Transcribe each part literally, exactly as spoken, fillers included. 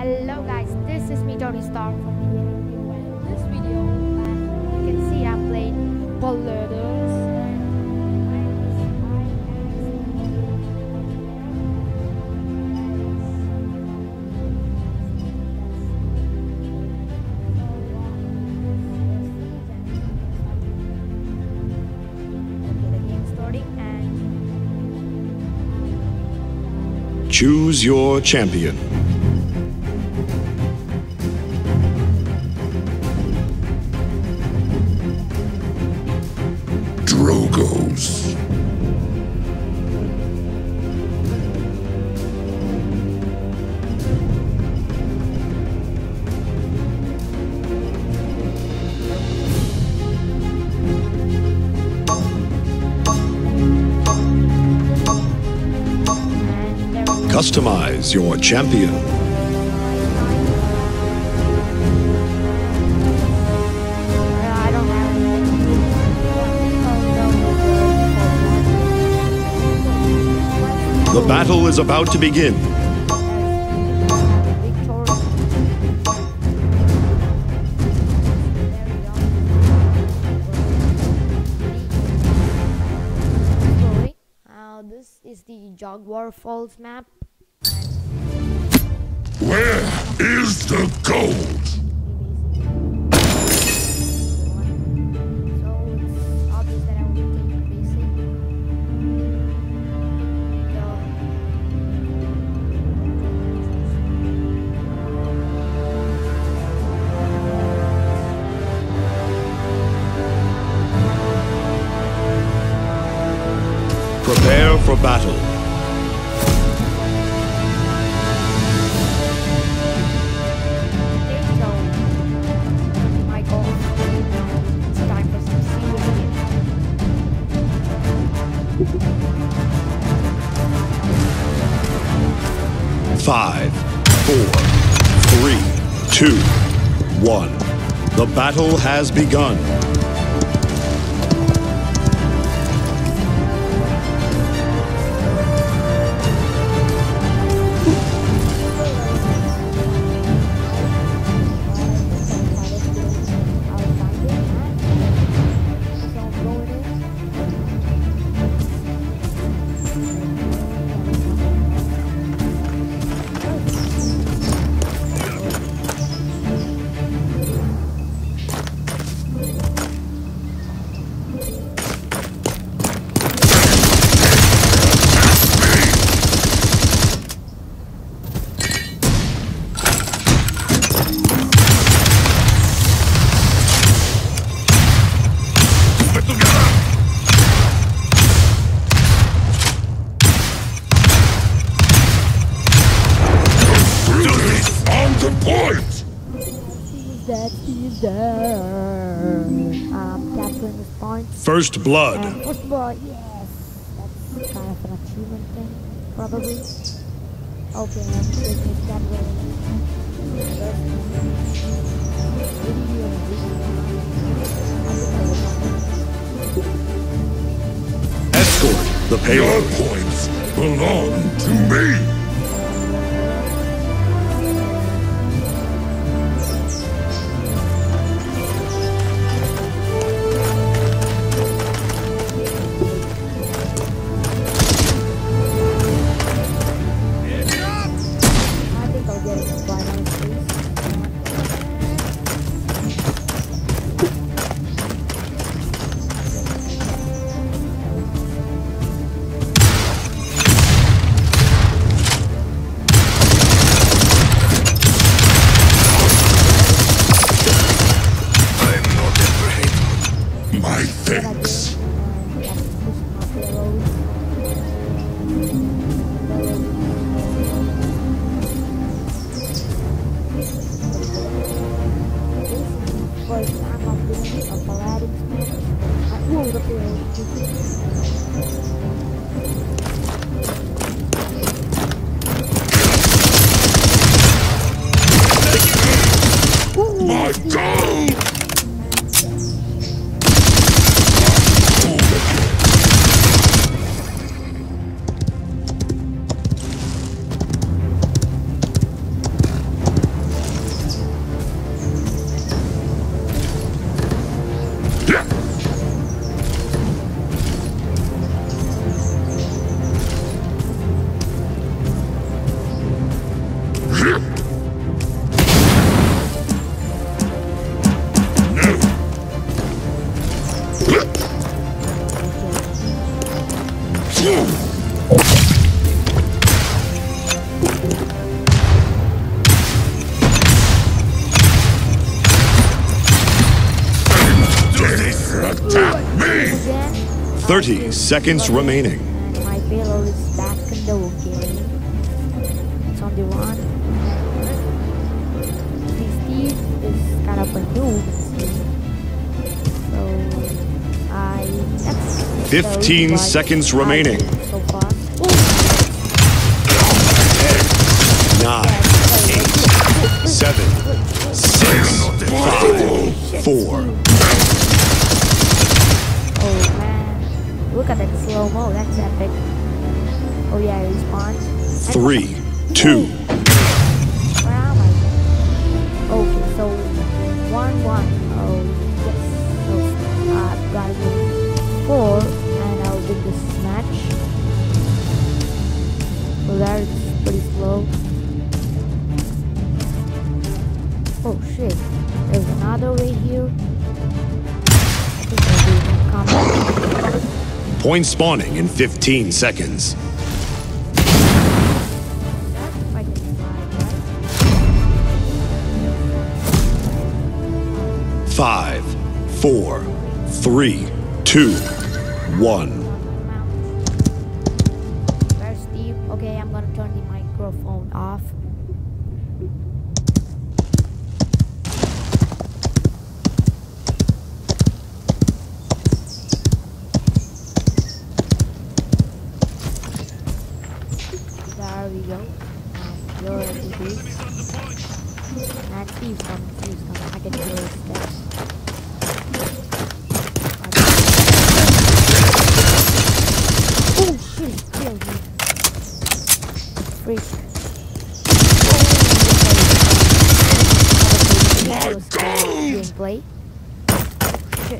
Hello guys, this is me Tony Stark from the Gaming. Well, in this video, uh, you can see I'm playing Paladins. Choose your champion. Drogos. Customize your champion. The battle is about to begin. Now this is the Jaguar Falls map. Where is the gold? Prepare for battle. Five, four, three, two, one. The battle has begun. That is there. Um, capturing this point. First blood. And first blood, yes. That's kind of an achievement thing, probably. Okay, let's take this that way. Escort the payload. Your points belong to me. Thanks. First time I'm doing a Paladins match. I will the My God! Thirty seconds remaining. And my payload is back in the game. It's on the run. Steve is kind of a noob. So I. That's Fifteen seconds remaining. So far. Nine, eight, seven, six, five, four. Oh man, look at that slow mo. That's epic. Oh yeah, it respawns. Three, two. Where am I? Okay, so one, one. Oh yes. So uh, I've got to go four, and I'll win this match. So that's pretty slow. Oh shit, there's another way here. I think I'll do combat. Point spawning in fifteen seconds. That's if I can fly, right? Five, four, three, two, one. There's Steve. Okay, I'm gonna turn the microphone off. There we go. And you're at the base. And Steve's coming, Steve's coming. I can hear his steps. Oh shit, kill me. Freak. My God! Gameplay. Shit.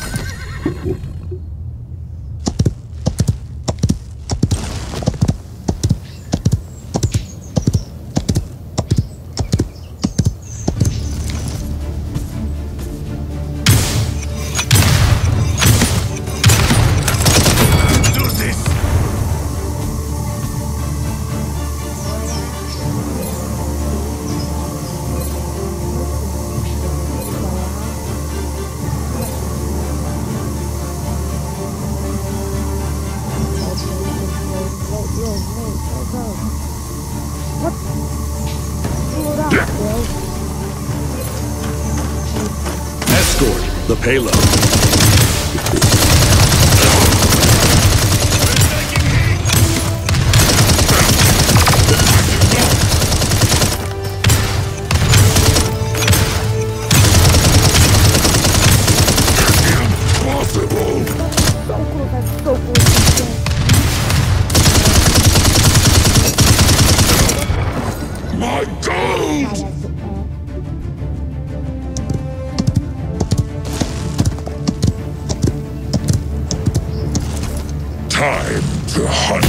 What? Pull it up, bro. Escort the payload. So cool, that's so cool. My God! Time to hunt.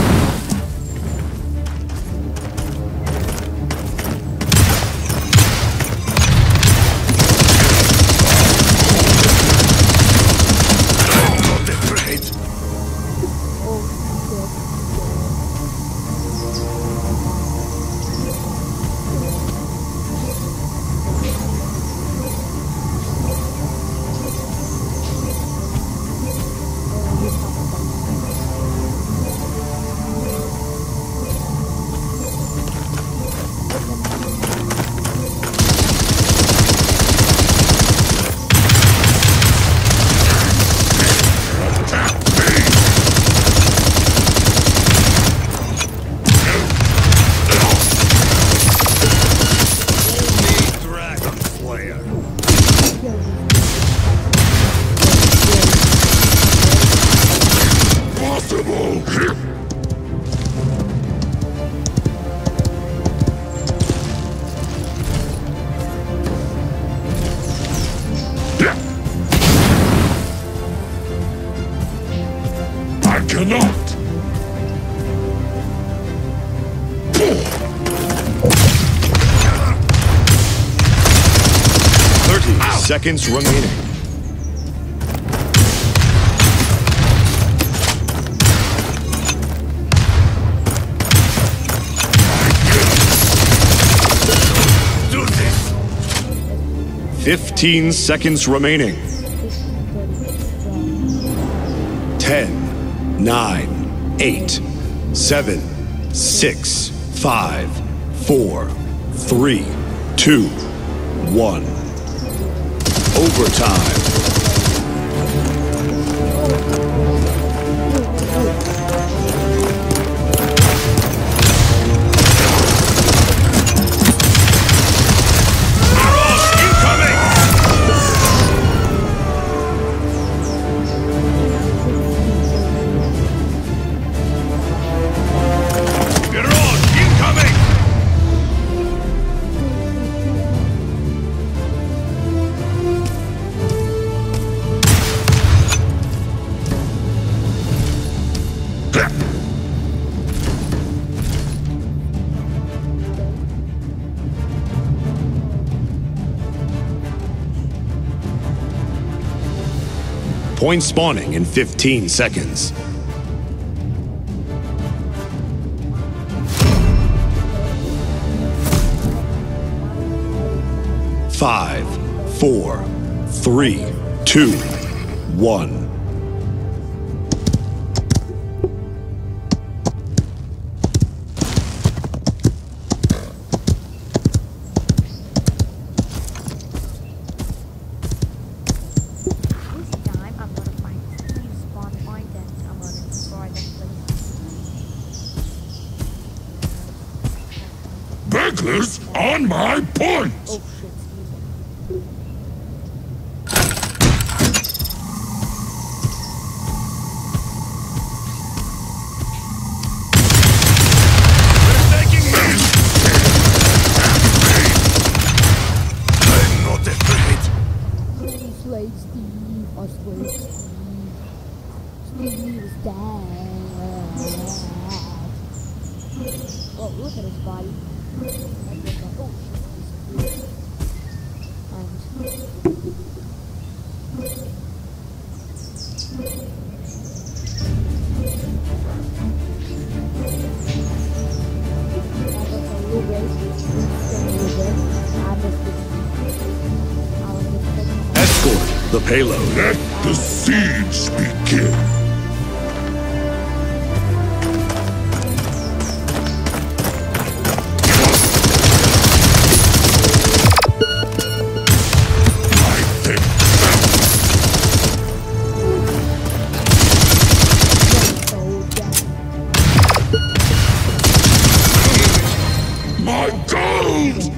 I cannot. Thirty seconds remaining. Do this. Fifteen seconds remaining. ten, nine, eight, seven, six, five, four, three, two, one. Overtime. Point spawning in fifteen seconds. Five, four, three, two, one. Beglers on my point! Oh shit. They're taking me! I'm not afraid. Please, like Steve, I swear Steve. Steve is dead. Oh, look at his body. Oh, shit. Escort the payload. Let the siege begin. My gold!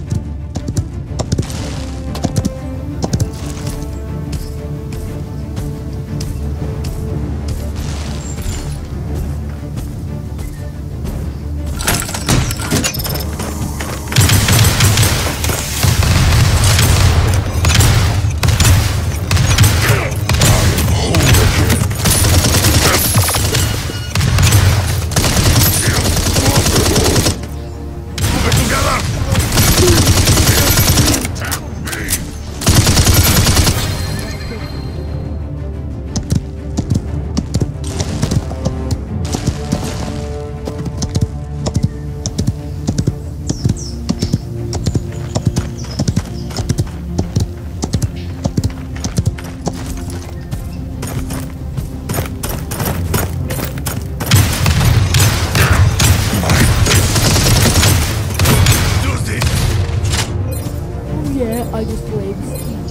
Yeah, I just played Steve.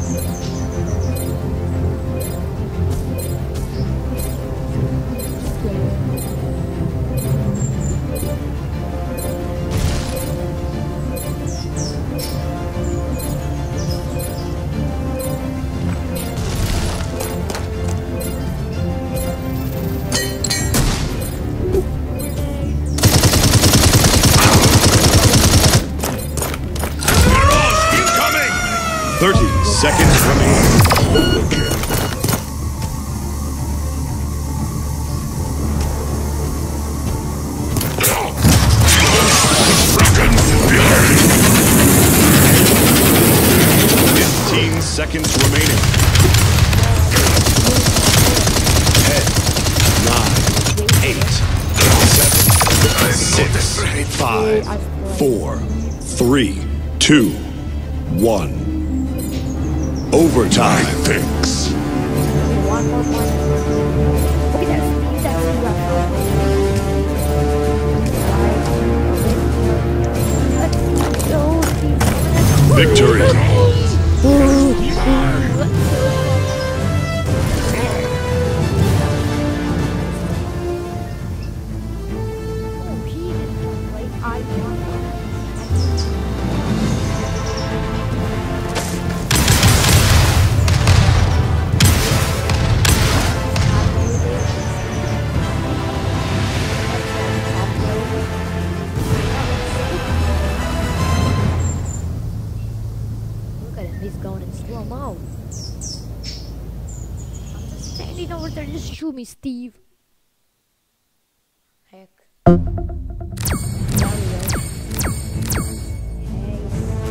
thirty seconds remaining. fifteen seconds remaining. ten, nine, eight, seven, six, five, four, three, two, one. Overtime. Thanks. Why one more point. Okay, that's Steve. That's Steve. I found it. Right. Okay. Let's go, Steve. Victory! Oh, he didn't play. I won. Look at him, he's going in slow mo. I'm just standing over there, just shoot me, Steve. Heck. There we go. Hey.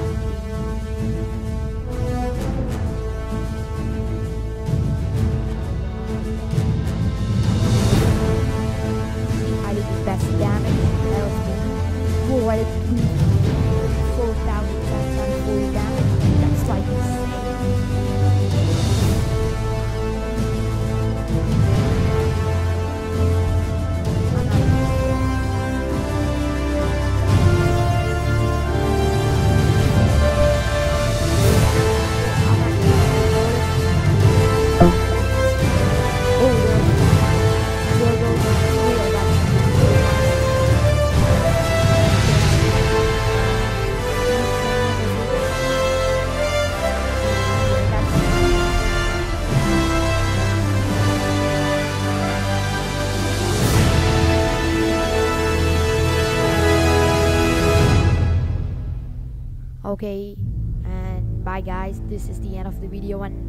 I did the best damage. That was me. Whoa, I did four thousand seven hundred forty damage. That's like insane. Okay, and bye guys, this is the end of the video, and